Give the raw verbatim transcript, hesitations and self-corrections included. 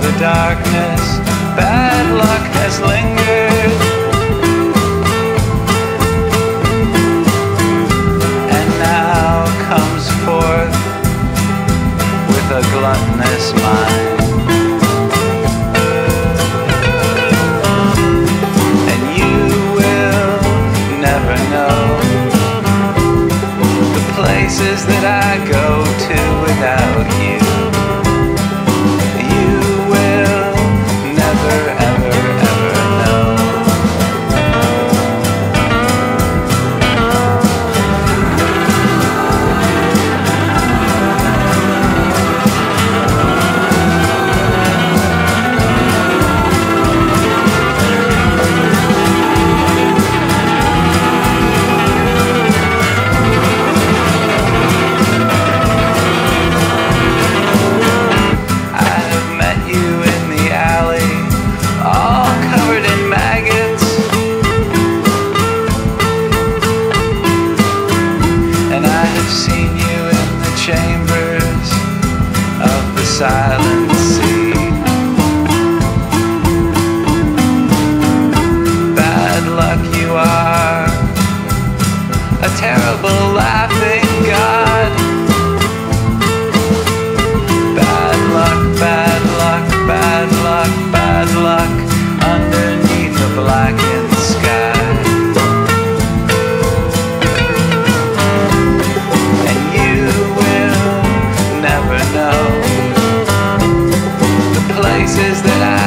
the darkness, bad luck has lingered. And now comes forth with a gluttonous mind. And you will never know the places that I go to without you. Chambers of the silent sea. Bad luck you are, a terrible laughing god. Bad luck, bad luck, bad luck, bad luck underneath the blackened sky. Know the places that I